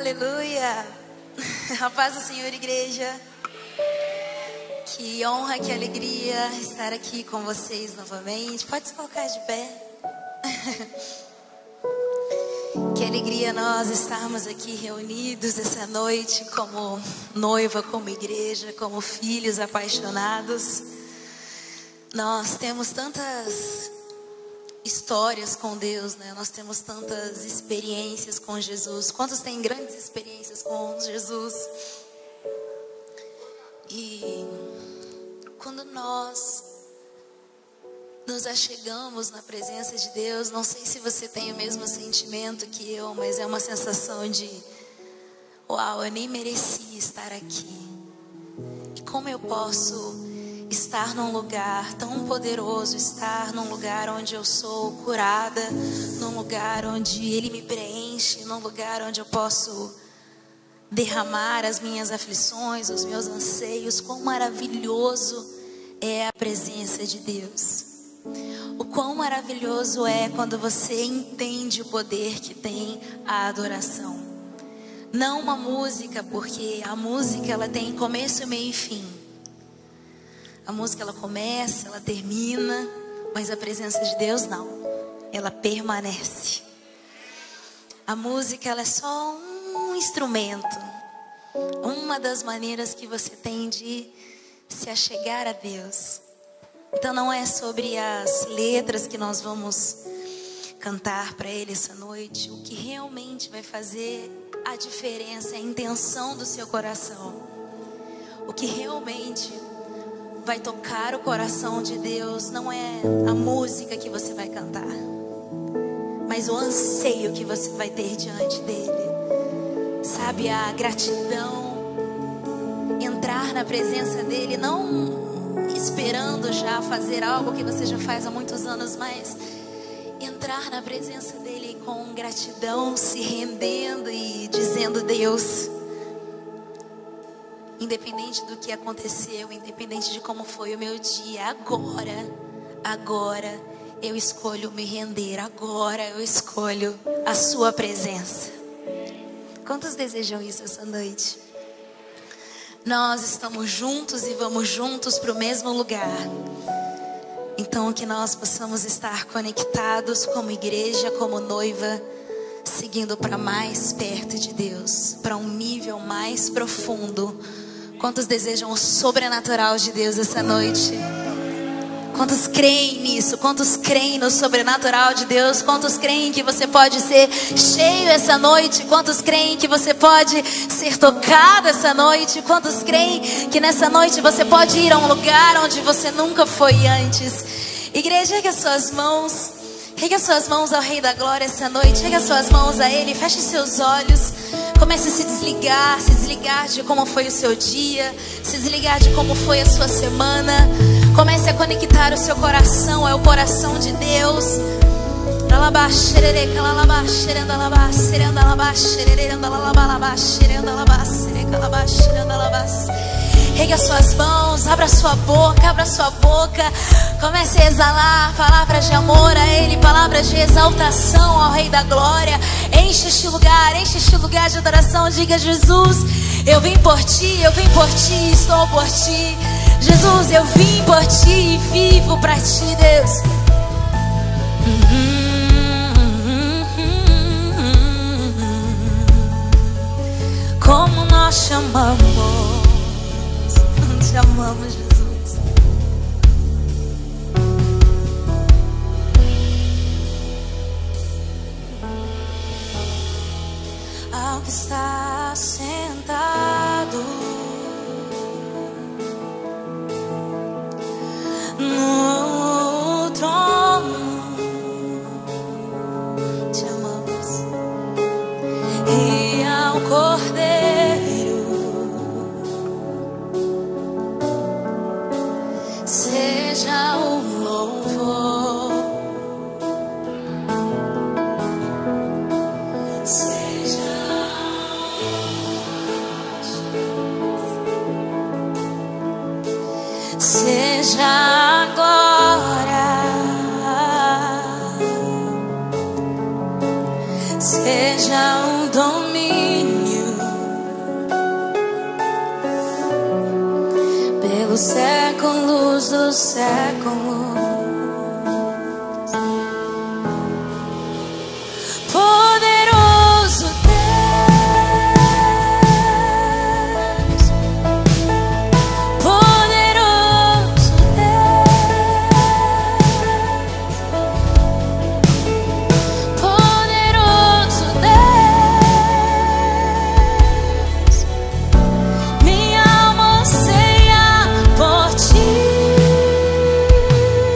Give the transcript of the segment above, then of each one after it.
Aleluia! A paz do Senhor, igreja. Que honra, que alegria estar aqui com vocês novamente. Pode se colocar de pé. Que alegria nós estarmos aqui reunidos essa noite como noiva, como igreja, como filhos apaixonados. Nós temos tantas histórias com Deus, né? Nós temos tantas experiências com Jesus. Quantos têm grandes experiências com Jesus? E quando nós nos achegamos na presença de Deus, não sei se você tem o mesmo sentimento que eu, mas é uma sensação de uau, eu nem merecia estar aqui. E como eu posso estar num lugar tão poderoso, estar num lugar onde eu sou curada, num lugar onde Ele me preenche, num lugar onde eu posso derramar as minhas aflições, os meus anseios. Quão maravilhoso é a presença de Deus. O quão maravilhoso é quando você entende o poder que tem a adoração. Não uma música, porque a música ela tem começo, meio e fim. A música ela começa, ela termina, mas a presença de Deus não. Ela permanece. A música ela é só um instrumento. Uma das maneiras que você tem de se achegar a Deus. Então não é sobre as letras que nós vamos cantar para Ele essa noite. O que realmente vai fazer a diferença é a intenção do seu coração. O que realmente vai tocar o coração de Deus não é a música que você vai cantar, mas o anseio que você vai ter diante dele. Sabe, a gratidão, entrar na presença dele, não esperando já fazer algo que você já faz há muitos anos, mas entrar na presença dele com gratidão, se rendendo e dizendo: Deus, independente do que aconteceu, independente de como foi o meu dia, agora eu escolho me render, agora eu escolho a sua presença. Quantos desejam isso essa noite? Nós estamos juntos e vamos juntos para o mesmo lugar. Então que nós possamos estar conectados como igreja, como noiva, seguindo para mais perto de Deus, para um nível mais profundo. Quantos desejam o sobrenatural de Deus essa noite? Quantos creem nisso? Quantos creem no sobrenatural de Deus? Quantos creem que você pode ser cheio essa noite? Quantos creem que você pode ser tocado essa noite? Quantos creem que nessa noite você pode ir a um lugar onde você nunca foi antes? Igreja, ergue as suas mãos. Ergue as suas mãos ao Rei da Glória essa noite. Ergue as suas mãos a Ele. Feche seus olhos. Comece a se desligar de como foi o seu dia, se desligar de como foi a sua semana. Comece a conectar o seu coração ao coração de Deus. Ergue as suas mãos, abra sua boca. Comece a exalar palavras de amor a Ele, palavras de exaltação ao Rei da Glória. Enche este lugar de adoração. Diga: Jesus, eu vim por ti, estou por ti. Jesus, eu vim por ti e vivo para ti, Deus. Como nós te amamos, Jesus. Ao que está sentado no trono, te amamos. E ao Cordeiro seja o louvor, seja pelos séculos dos séculos. Poderoso Deus, poderoso Deus, poderoso Deus, minha alma anseia por ti.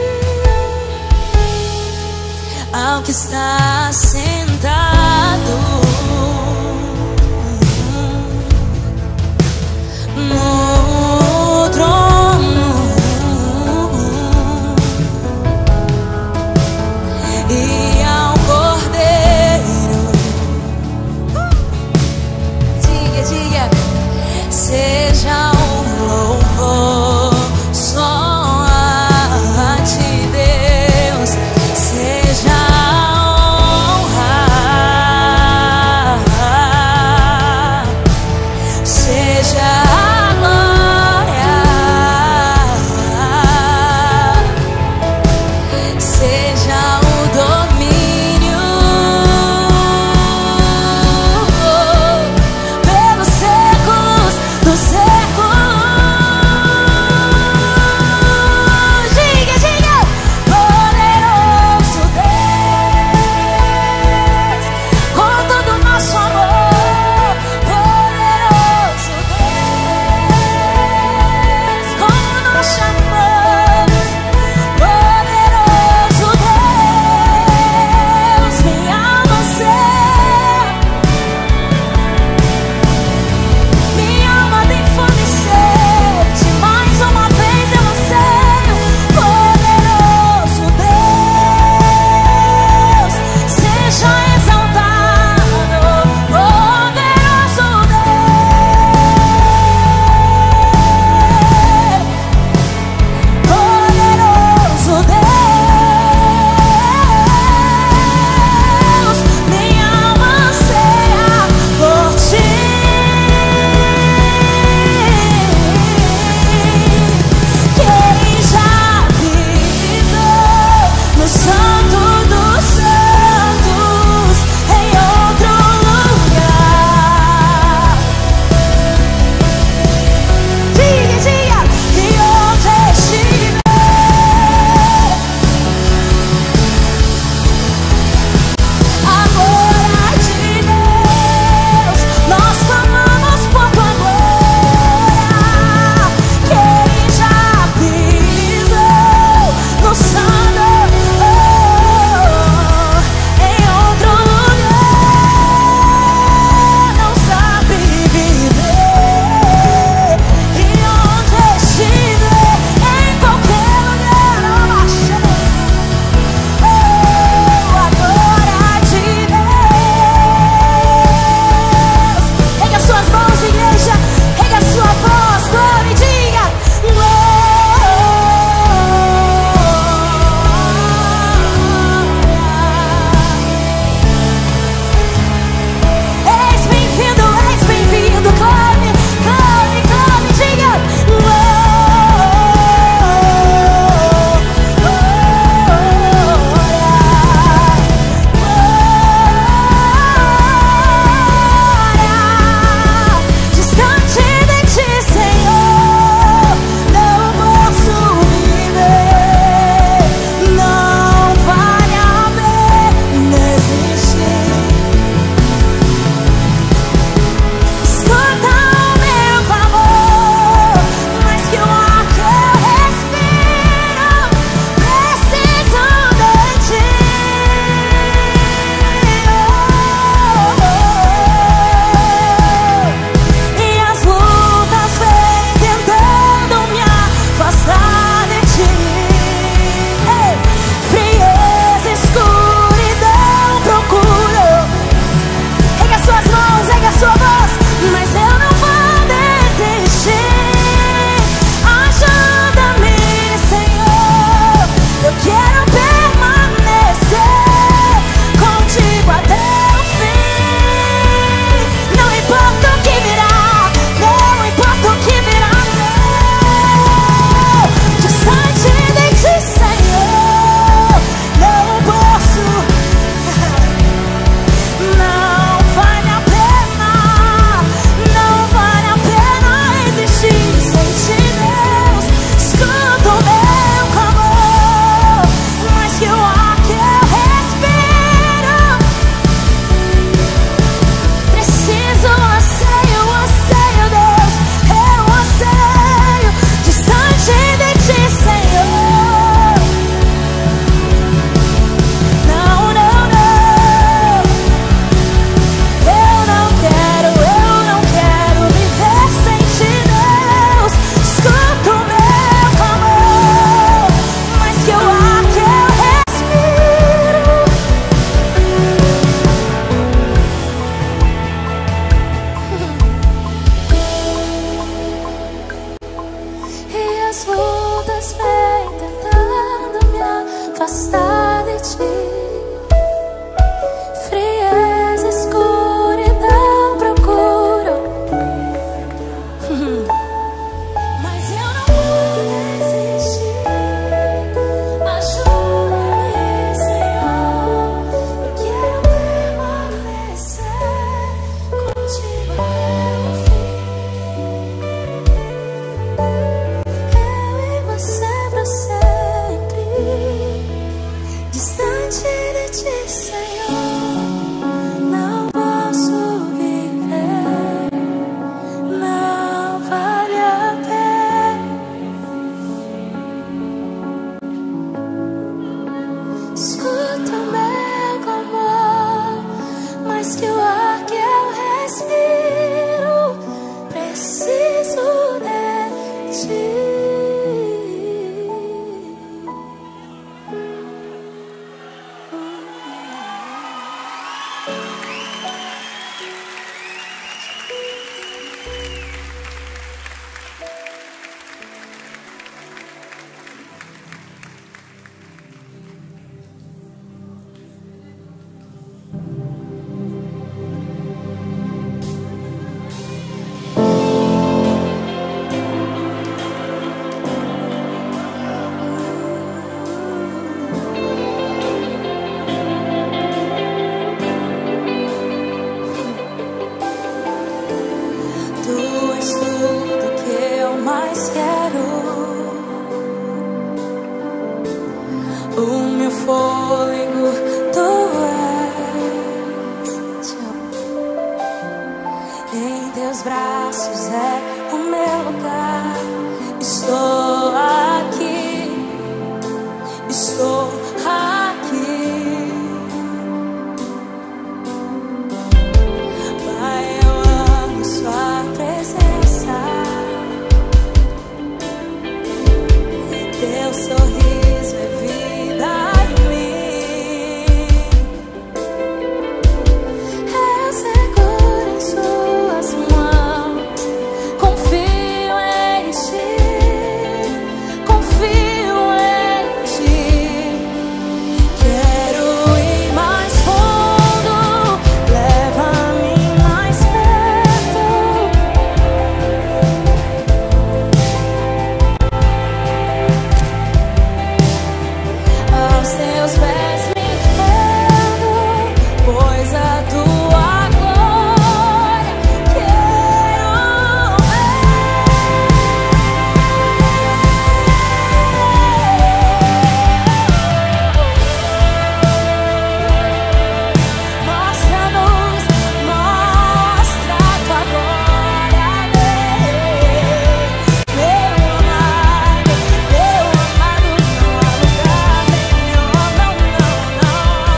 Em teus braços é o meu lugar. Estou aqui, estou aqui. Pai, eu amo sua presença. Teu sorriso é vida em mim. Eu seguro em suas mãos. Confio em ti, confio em ti. Quero ir mais fundo, leva-me mais perto. Aos teus pés me rendo, pois a tua glória quero Mostra-nos, mostra a tua glória, meu amado, não há lugar melhor, não, não, não.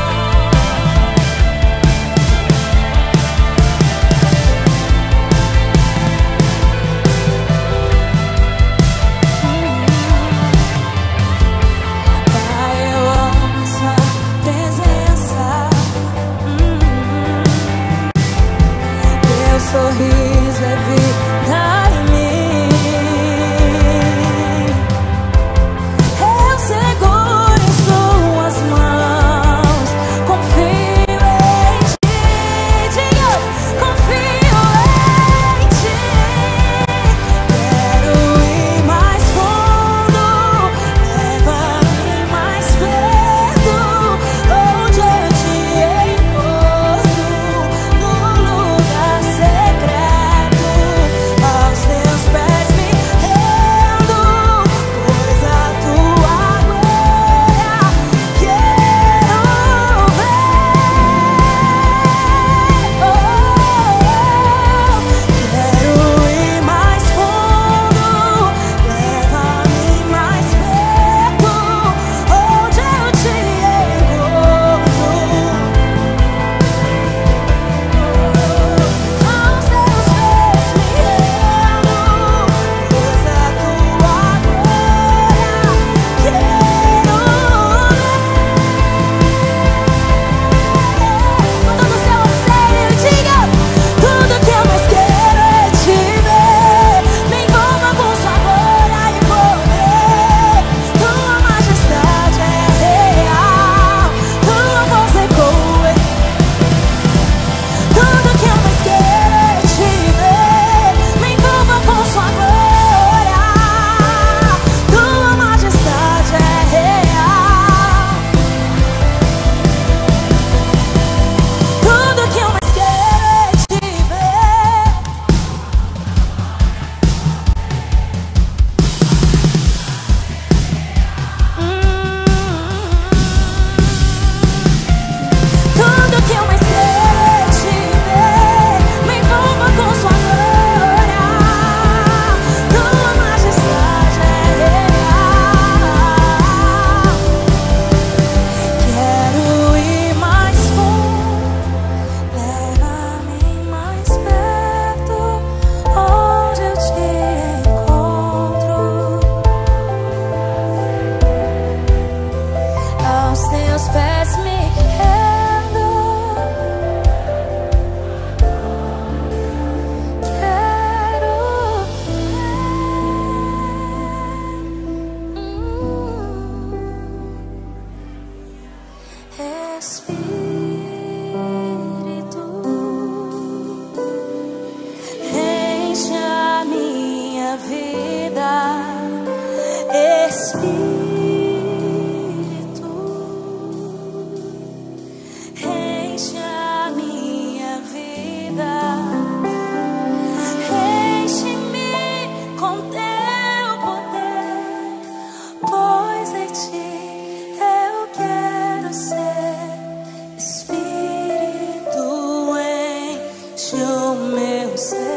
Pai, eu amo sua presença. Teu sorriso é vida em mim. Eu seguro em suas mãos. Confio em ti, diga, confio em ti. Quero ir mais fundo, leva-me mais perto, onde eu te encontro, no lugar secreto. Aos teus pés me rendo, pois a tua glória quero ver. Quero ir mais fundo, leva-me mais perto, onde eu te encontro. Aos teus pés me rendo, pois a tua glória quero com todo o seu anseio, diga: tudo que eu mais quero é te ver. Me envolva com sua glória e poder. Tua majestade é real, tua voz ecoa. Tudo que eu mais quero é te ver. Me envolva com sua glória. Tua majestade é real. Tudo que eu mais quero é te ver. Tudo que eu mais quero é te ver. Me envolva com sua glória. Tua majestade é real. Quero ir mais fundo, leva-me mais perto, onde eu te encontro. Aos teus pés me rendo. Quero Espírito, enche a minha vida. Espírito, enche a minha vida. Enche-me com teu poder, pois em ti eu quero ser. Espírito, enche o meu ser.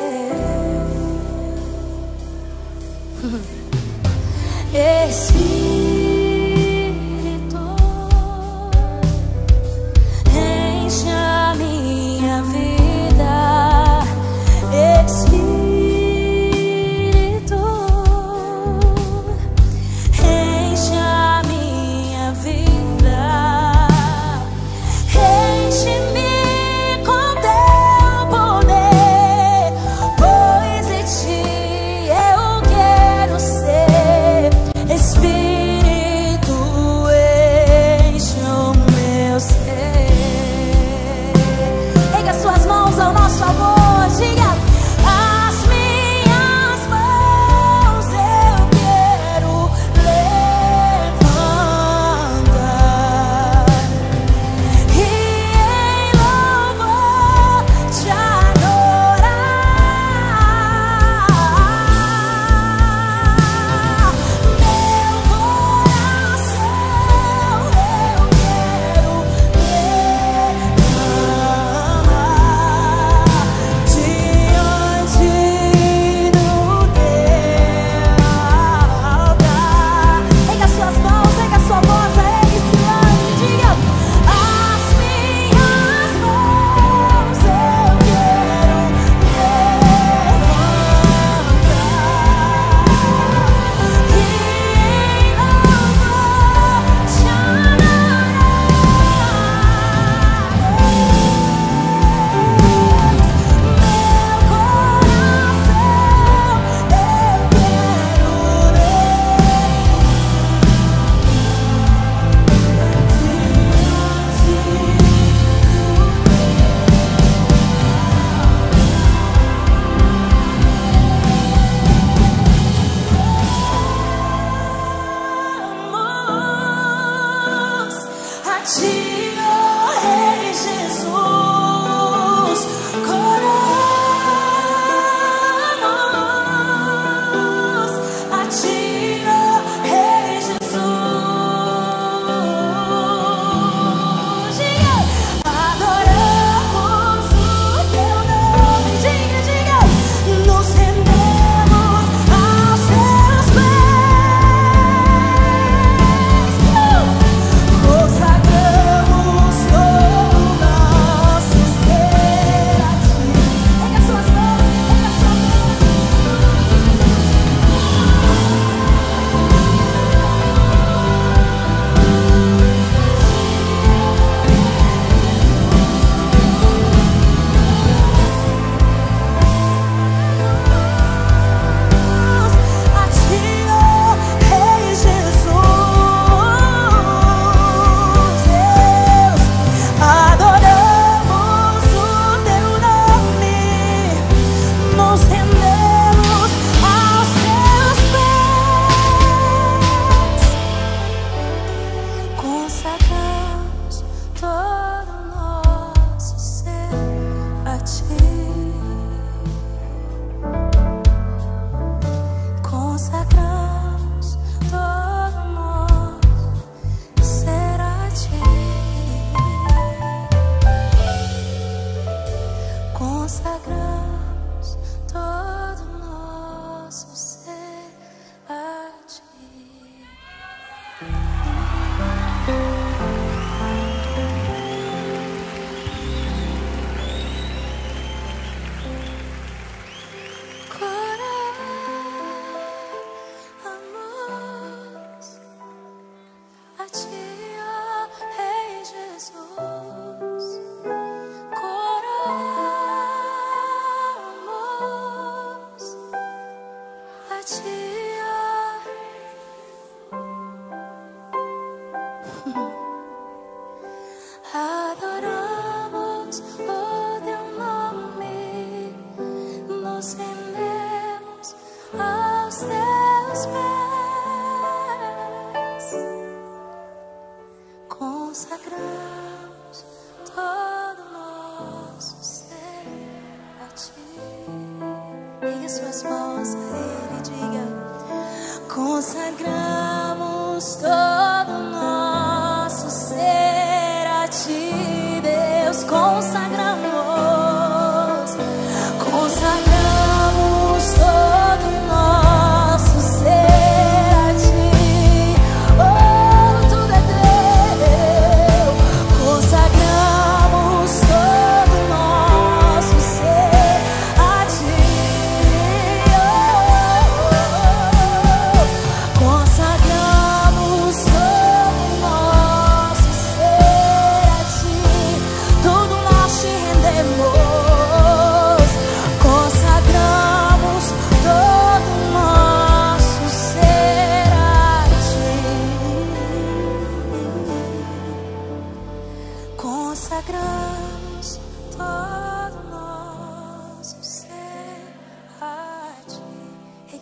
Consagramos todo o nosso ser a Ti, Deus. Consagramos todo o nosso ser a Ti.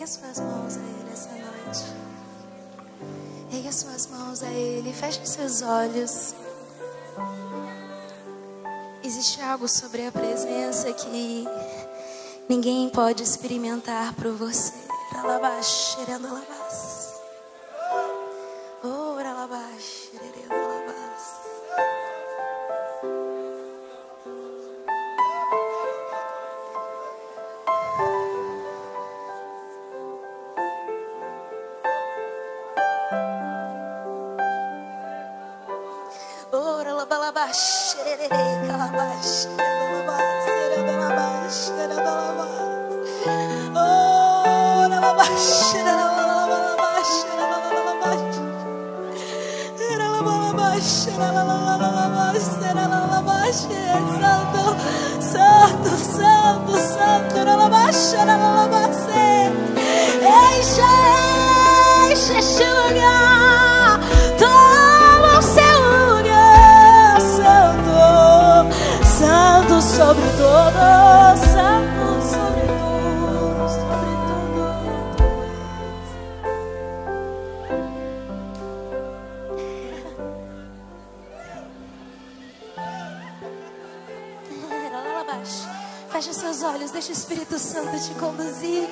suas mãos a Ele essa noite. Ergue as suas mãos a Ele. Feche seus olhos. Existe algo sobre a presença que ninguém pode experimentar por você. Santo, santo, santo, enche este lugar, toma o seu lugar, santo, santo sobre todo, santo sobre tudo, sobre tudo. Feche seus olhos, deixa o Espírito Santo te conduzir.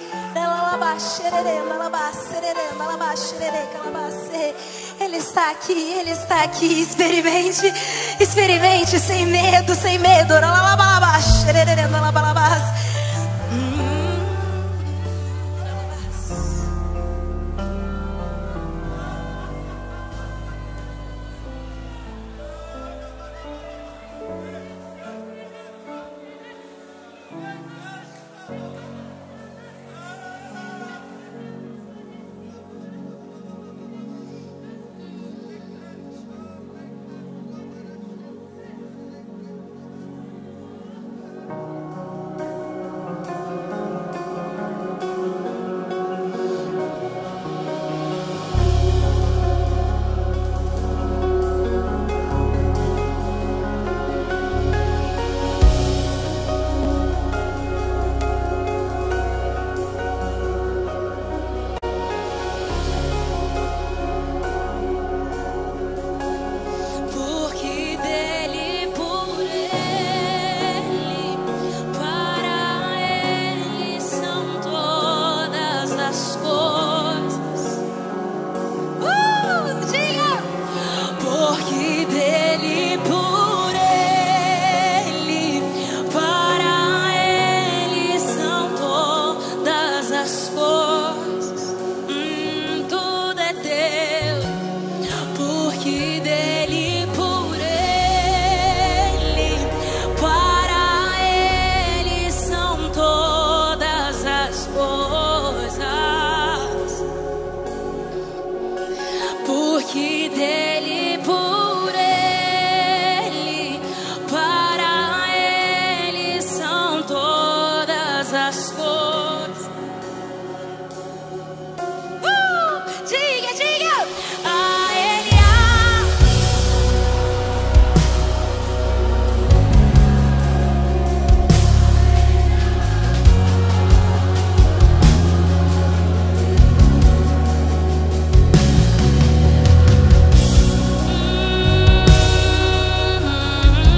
Ele está aqui, Ele está aqui. Experimente, experimente sem medo, sem medo.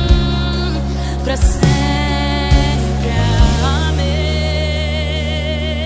Pra sempre, amém.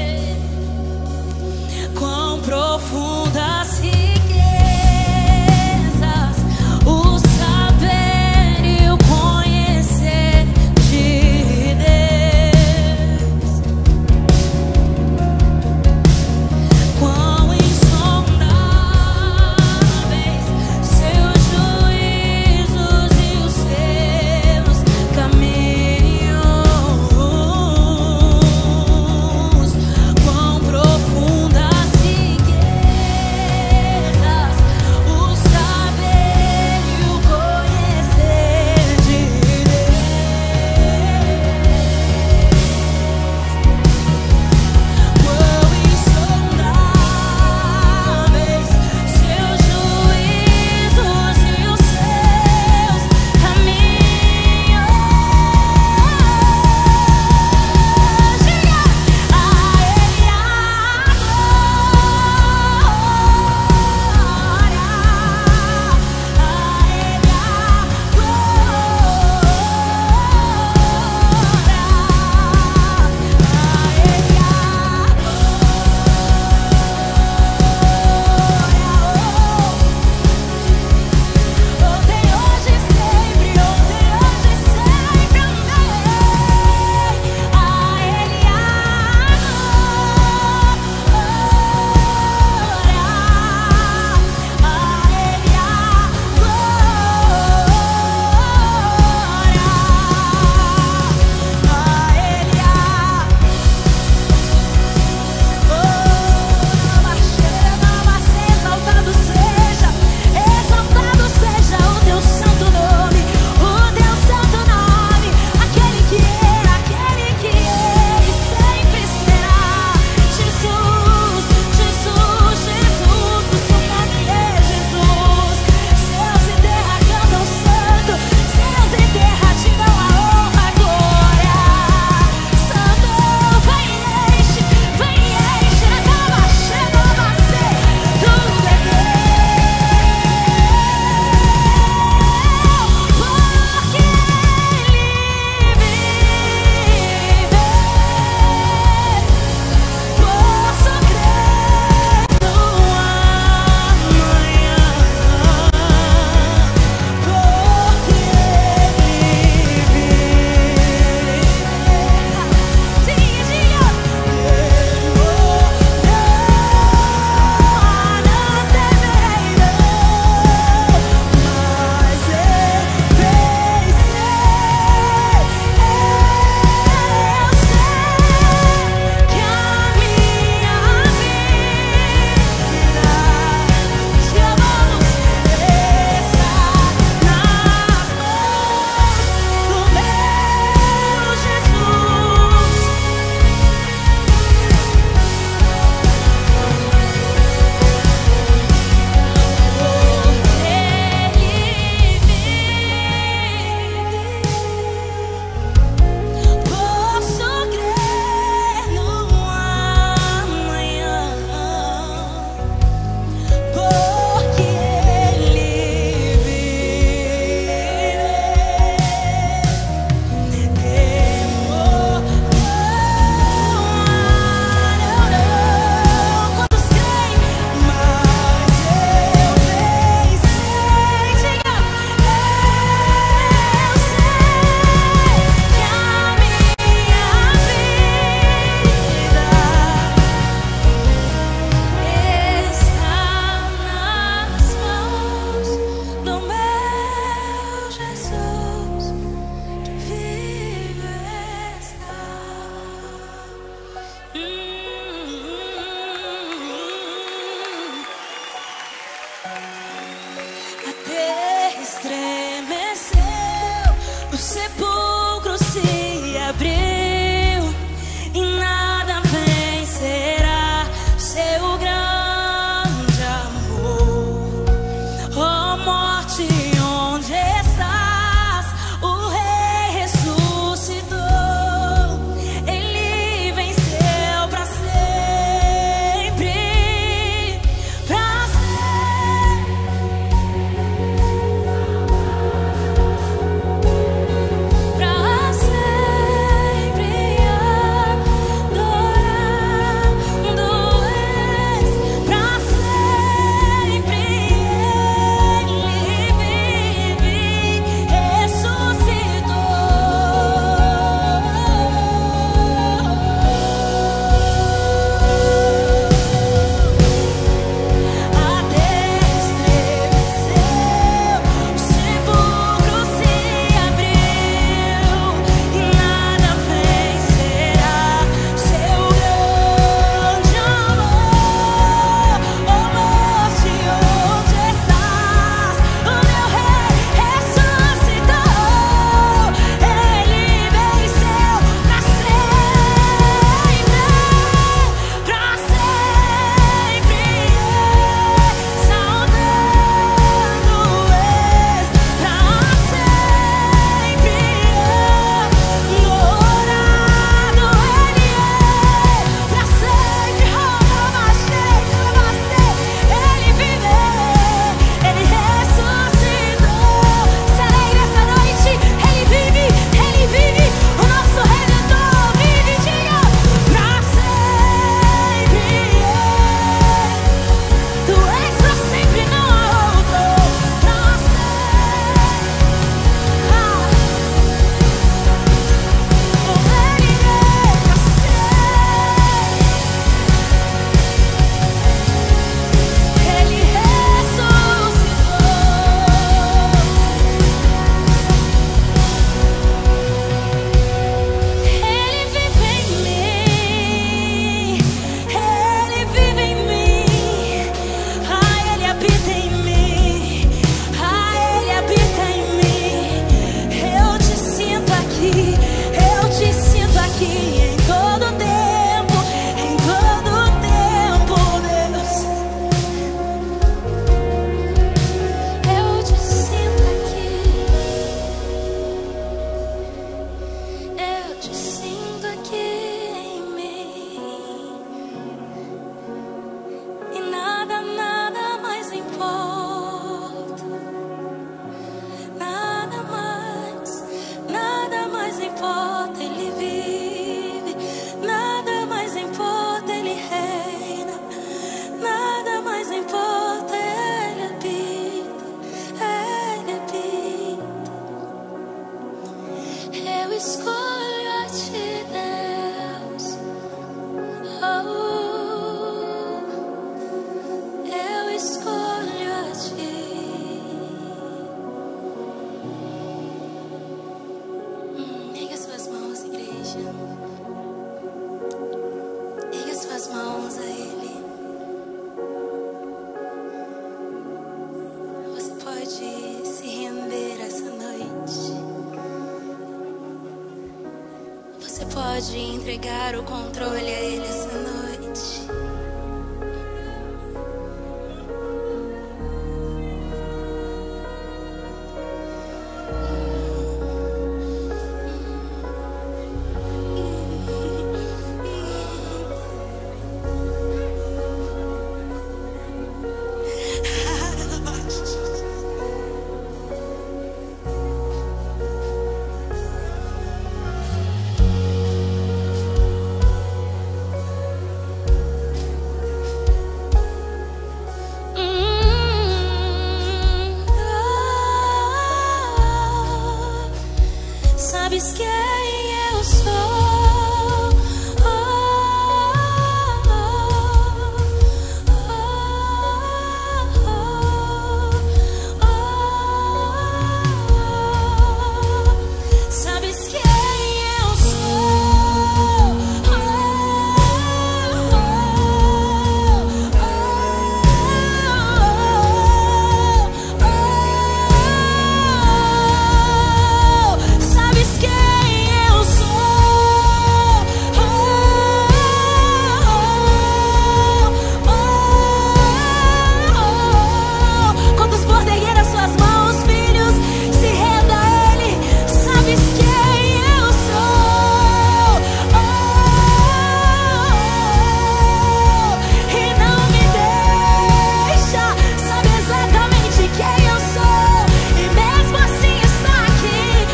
mãos a Ele. Você pode se render essa noite. Você pode entregar o controle a Ele essa noite. Sabes quem eu sou? Sabes quem eu sou? Sabes quem eu sou? Quantos poderem as suas mãos, filhos, se renda a Ele. Sabes quem eu sou? E não me deixa, sabe exatamente quem eu sou. E mesmo assim está aqui.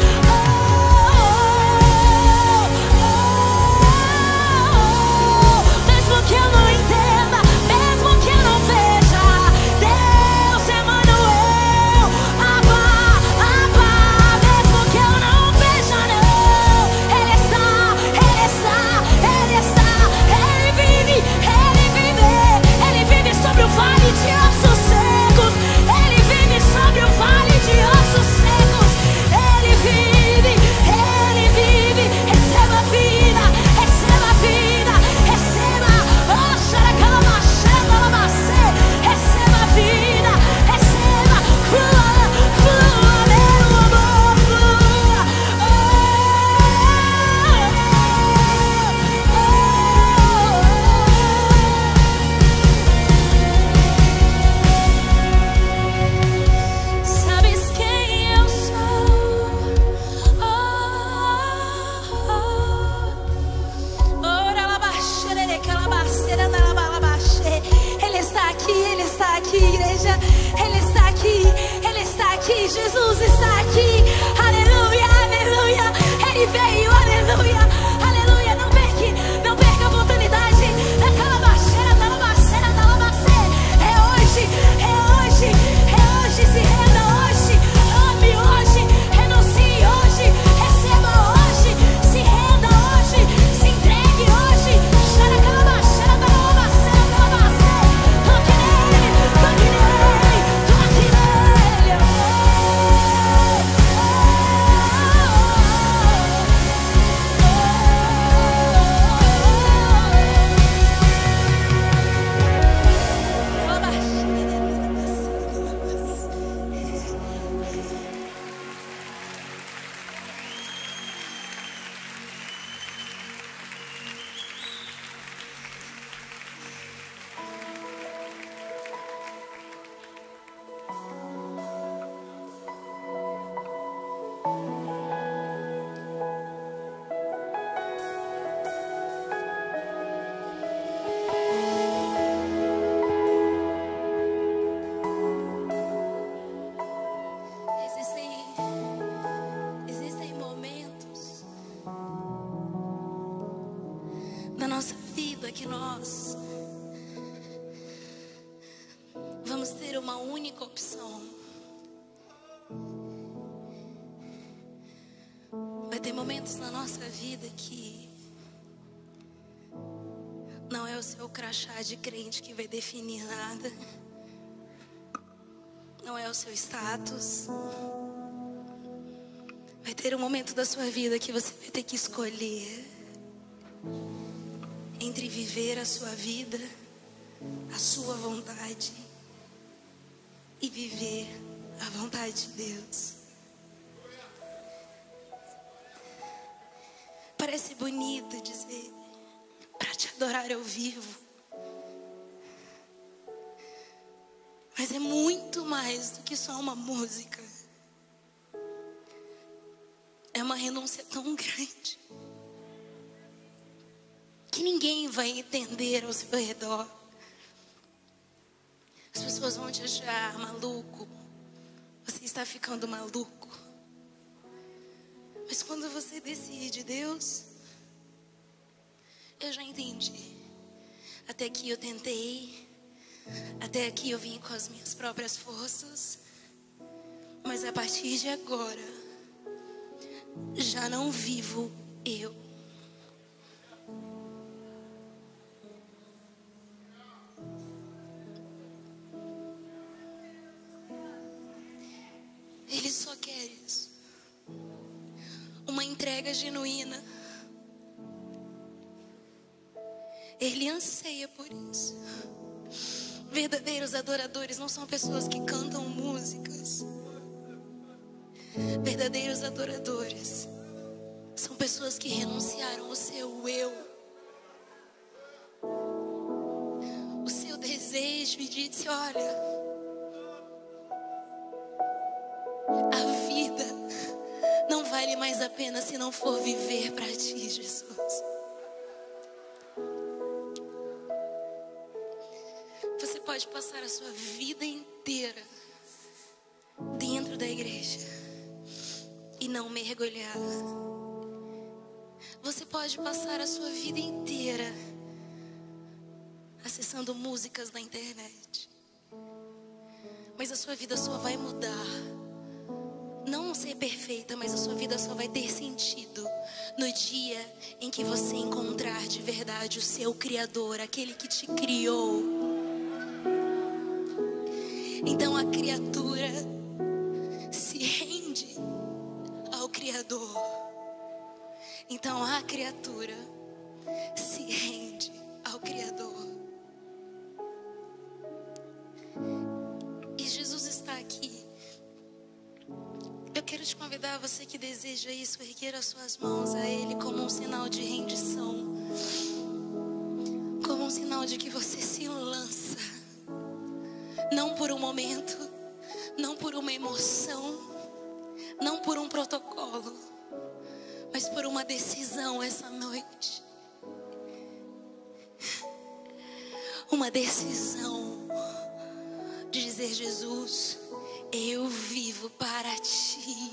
Mesmo que eu não entenda, mesmo que eu não veja, Deus Emanuel, Abba, Abba. Mesmo que eu não veja, não, Ele está, Ele está, Ele está. Ele vive, Ele vive. Ele vive sobre o vale de ossos secos. Ele vive sobre o vale de ossos secos. Ele vive, Ele vive. Receba vida, receba vida, receba. Oh, xaracalamaxandalabacê. Receba vida, receba. Flua, flua, meu amor, flua. Sabes quem eu sou? Ele está aqui, Ele está aqui, igreja. Ele está aqui, Ele está aqui. Jesus está aqui. Aleluia, aleluia. Ele veio, aleluia, aleluia. Não perca a oportunidade. Da calabaceira, da labaceira, da labacê. É hoje, é hoje, é hoje. Se renda hoje, ame hoje, renuncie hoje, receba hoje, se renda hoje, se entregue hoje. Xaracalabaceira, da labaceira, da labacê. Toque nele, toque nele, toque nele. Existem momentos na nossa vida que nós vamos ter uma única opção. Vai ter momentos na nossa vida que não é o seu crachá de crente que vai definir nada. Não é o seu status. Vai ter um momento da sua vida que você vai ter que escolher entre viver a sua vida, a sua vontade, e viver a vontade de Deus. Parece bonito dizer: para te adorar eu vivo. Mas é muito mais do que só uma música. É uma renúncia tão grande que ninguém vai entender ao seu redor. As pessoas vão te achar maluco. Você está ficando maluco. Mas quando você decide: Deus, eu já entendi. Até aqui eu tentei. Até aqui eu vim com as minhas próprias forças. Mas a partir de agora, já não vivo eu. Ele só quer isso. Uma entrega genuína. Ele anseia por isso. Verdadeiros adoradores não são pessoas que cantam músicas. Verdadeiros adoradores são pessoas que renunciaram o seu eu, o seu desejo, e disse: olha, a vida não vale mais a pena se não for viver para ti, Jesus. Você pode passar a sua vida inteira dentro da igreja e não mergulhar. Você pode passar a sua vida inteira acessando músicas na internet, mas a sua vida só vai mudar. Não ser perfeita, mas a sua vida só vai ter sentido no dia em que você encontrar de verdade o seu Criador, aquele que te criou. Então a criatura se rende ao Criador. Então a criatura se rende ao Criador. E Jesus está aqui. Eu quero te convidar, você que deseja isso, erguer as suas mãos a Ele como um sinal de rendição, como um sinal de que você se lança. Não por um momento, não por uma emoção, não por um protocolo, mas por uma decisão essa noite. Uma decisão de dizer: Jesus, eu vivo para ti.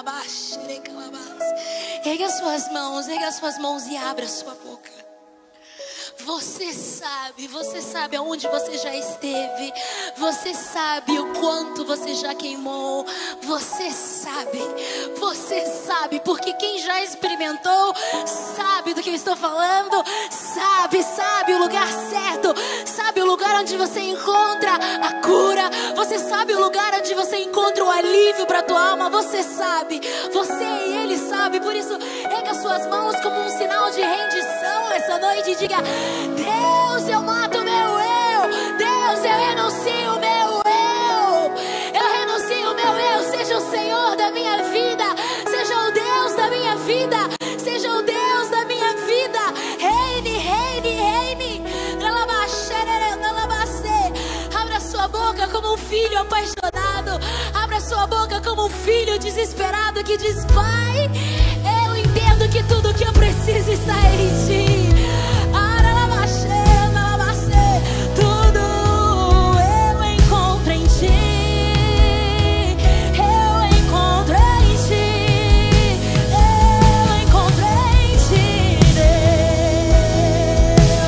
Erga as suas mãos e abra a sua boca. Você sabe aonde você já esteve. Você sabe o quanto você já queimou. Você sabe, porque quem já experimentou sabe do que eu estou falando. Sabe o lugar certo. Sabe o lugar onde você encontra a cura. Você sabe o lugar onde você encontra o alívio para a tua alma. Você sabe, você e Ele sabe. Por isso, erga as suas mãos como um sinal de rendição essa noite e diga: Deus, eu mato meu eu. Deus, eu renuncio meu eu. Eu renuncio meu eu. Seja o Senhor da minha vida. Seja o Deus da minha vida. Seja o Deus da minha vida. Reine, reine, reine. Abra sua boca como um filho apaixonado. Abra sua boca como um filho desesperado que diz: Pai, eu entendo que tudo que eu preciso está em ti. Tudo eu encontro em ti. Eu encontro em ti. Eu encontro em ti, Deus.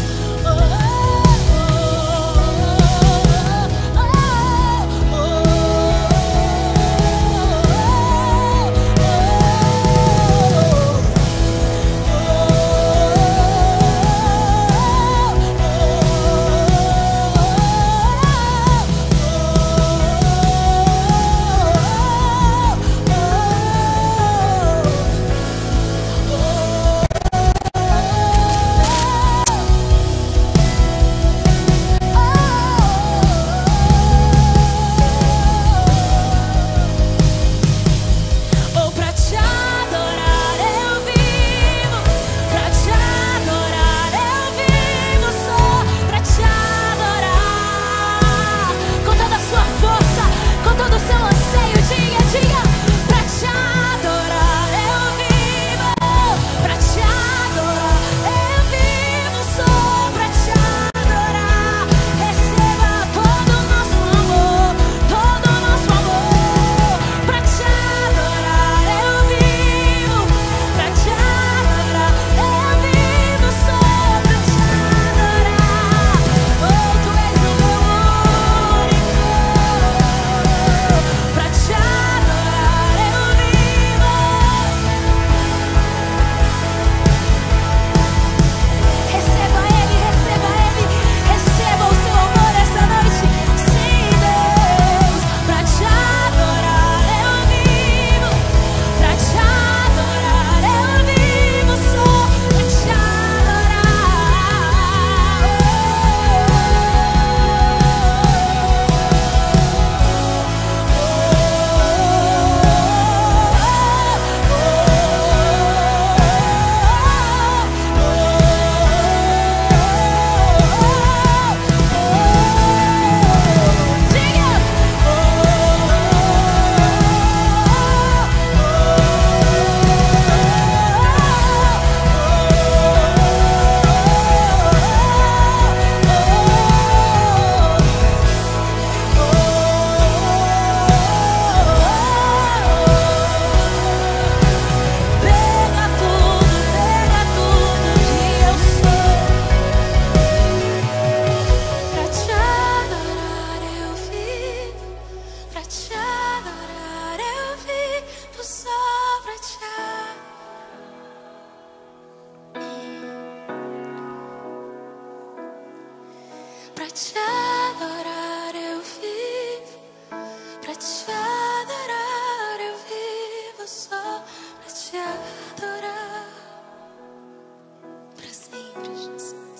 Pra te adorar eu vivo, pra te adorar eu vivo, só pra te adorar, pra sempre, Jesus.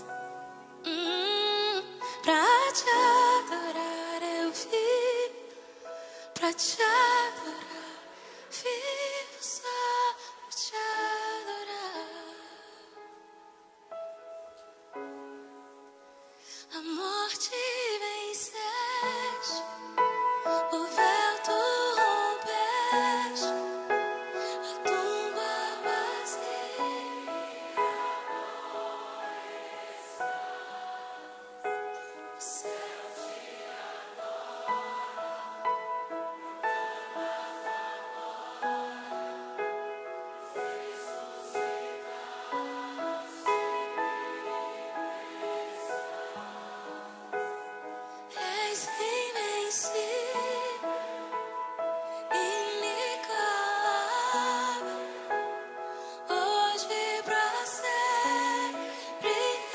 Pra te adorar eu vivo, pra te adorar, vivo só pra te adorar. A morte venceste, o véu tu rompeste, a tumba vazia. O céu te és invencível, inigualável, hoje pra sempre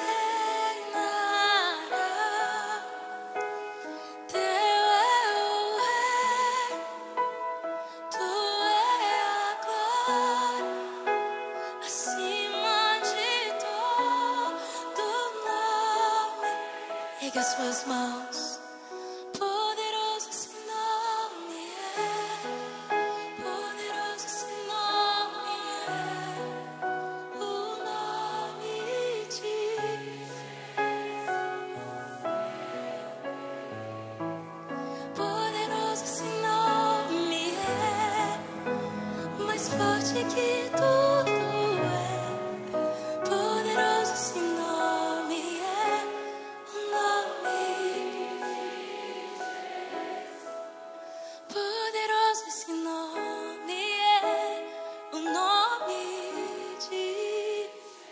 reinará. Teu é o reino, tua é a glória, acima de todo nome. Ergue as suas mãos. Poderoso esse nome é, poderoso esse nome é, o nome de. Poderoso esse nome é, mais forte que tudo é. Poderoso esse nome é, o nome. Poderoso esse nome é, o nome de.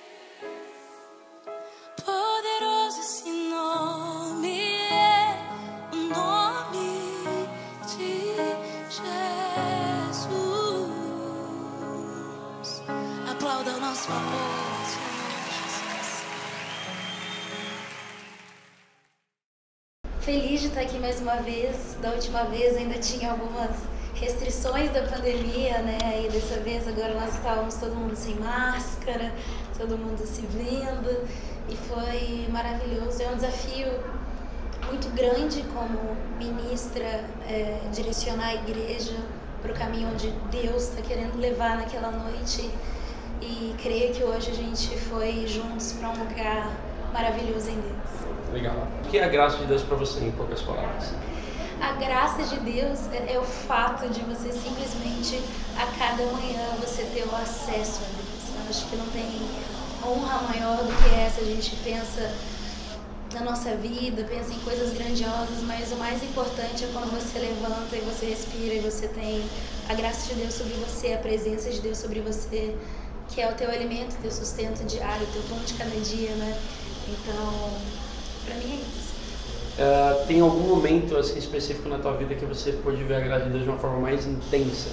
Poderoso esse nome é, o nome de Jesus. Aplauda o nosso amor, Jesus. Feliz de estar aqui mais uma vez. Da última vez ainda tinha algumas restrições da pandemia, né? E dessa vez agora nós estávamos todo mundo sem máscara, todo mundo se vendo, e foi maravilhoso. É um desafio muito grande como ministra, direcionar a igreja para o caminho onde Deus está querendo levar naquela noite, e creio que hoje a gente foi juntos para um lugar maravilhoso em Deus. Legal. O que é a graça de Deus para você, em poucas palavras? A graça de Deus é o fato de você simplesmente, a cada manhã, você ter o acesso a Deus. Eu acho que não tem honra maior do que essa. A gente pensa na nossa vida, pensa em coisas grandiosas, mas o mais importante é quando você levanta e você respira e você tem a graça de Deus sobre você, a presença de Deus sobre você, que é o teu alimento, o teu sustento diário, o teu pão de cada dia, né? Então, pra mim é isso. Tem algum momento assim, específico na tua vida que você pôde ver a graça de Deus de uma forma mais intensa?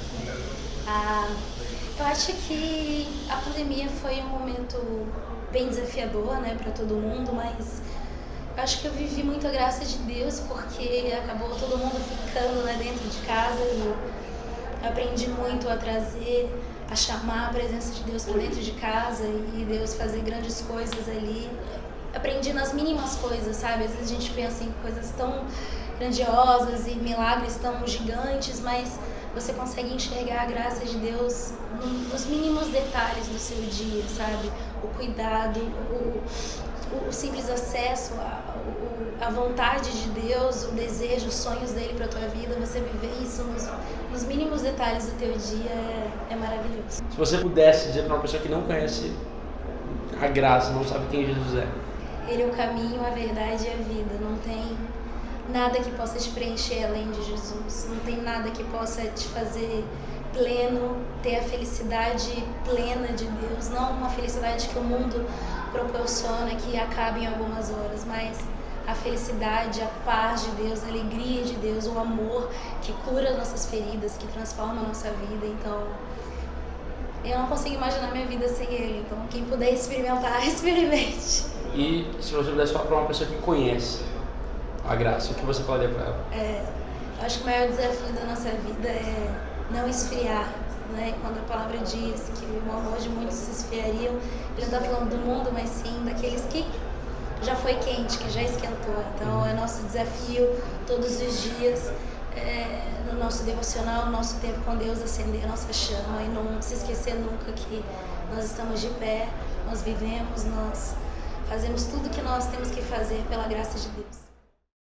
Eu acho que a pandemia foi um momento bem desafiador, né, para todo mundo, mas eu acho que eu vivi muito a graça de Deus porque acabou todo mundo ficando, né, dentro de casa, e eu aprendi muito a trazer, a chamar a presença de Deus para dentro de casa e Deus fazer grandes coisas ali. Aprendi nas mínimas coisas, sabe? Às vezes a gente pensa em coisas tão grandiosas e milagres tão gigantes, mas você consegue enxergar a graça de Deus nos mínimos detalhes do seu dia, sabe? O cuidado, o simples acesso, a vontade de Deus, o desejo, os sonhos dele para tua vida. Você viver isso nos mínimos detalhes do teu dia é maravilhoso. Se você pudesse dizer para uma pessoa que não conhece a graça, não sabe quem Jesus é. Ele é o caminho, a verdade e a vida. Não tem nada que possa te preencher além de Jesus. Não tem nada que possa te fazer pleno, ter a felicidade plena de Deus. Não uma felicidade que o mundo proporciona, que acaba em algumas horas, mas a felicidade, a paz de Deus, a alegria de Deus, o amor que cura as nossas feridas, que transforma a nossa vida. Então, eu não consigo imaginar minha vida sem Ele. Então, quem puder experimentar, experimente. E se você pudesse falar para uma pessoa que conhece a Graça? O que você falaria para ela? Eu acho que o maior desafio da nossa vida é não esfriar, né? Quando a palavra diz que o amor de muitos se esfriariam, ele não está falando do mundo, mas sim daqueles que já foi quente, que já esquentou. Então é nosso desafio todos os dias, no nosso devocional, no nosso tempo com Deus, acender a nossa chama e não se esquecer nunca que nós estamos de pé, nós vivemos, nós fazemos tudo que nós temos que fazer pela graça de Deus.